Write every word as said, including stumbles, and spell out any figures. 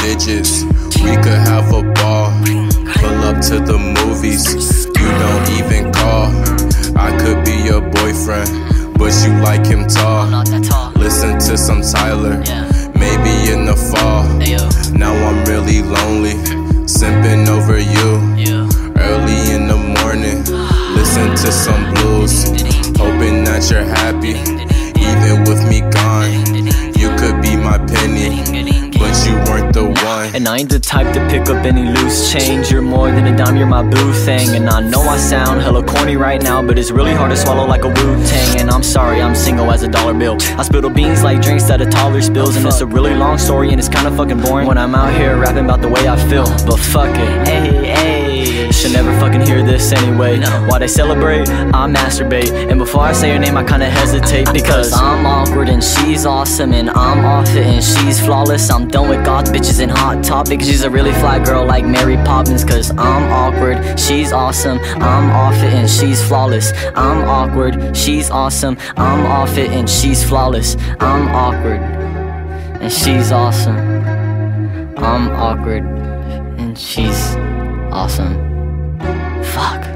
digits. We could have a ball, pull up to the movies. You don't even call. I could be your boyfriend, but you like him tall. Listen to some Tyler, maybe in the fall. Now I'm really lonely, simping over you. Early in the morning, listen to some blues, hoping that you're happy. Even with me gone, you could be my penny, but you weren't the one. And I ain't the type to pick up any loose change. You're more than a dime, you're my boo thing. And I know I sound hella corny right now, but it's really hard to swallow like a Wu-Tang. And I'm sorry, I'm single as a dollar bill. I spill the beans like drinks that a toddler spills. And it's a really long story and it's kinda fucking boring when I'm out here rapping about the way I feel. But fuck it, hey, hey, should never fucking hear this anyway. Why they celebrate, I masturbate. And before I say her name I kinda hesitate, because I'm awkward and she's awesome, and I'm off it and she's flawless. I'm done with goth bitches and hot topics. She's a really fly girl like Mary Poppins. Cause I'm awkward, she's awesome, I'm off it and she's flawless. I'm awkward, she's awesome, I'm off it and she's flawless. I'm awkward and she's awesome, I'm awkward and she's awesome. Fuck.